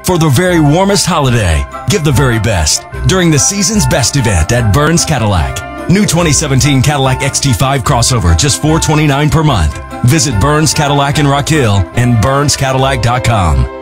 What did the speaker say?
For the very warmest holiday, give the very best during the season's best event at Burns Cadillac. New 2017 Cadillac XT5 crossover, just $429 per month. Visit Burns Cadillac in Rock Hill and burnscadillac.com.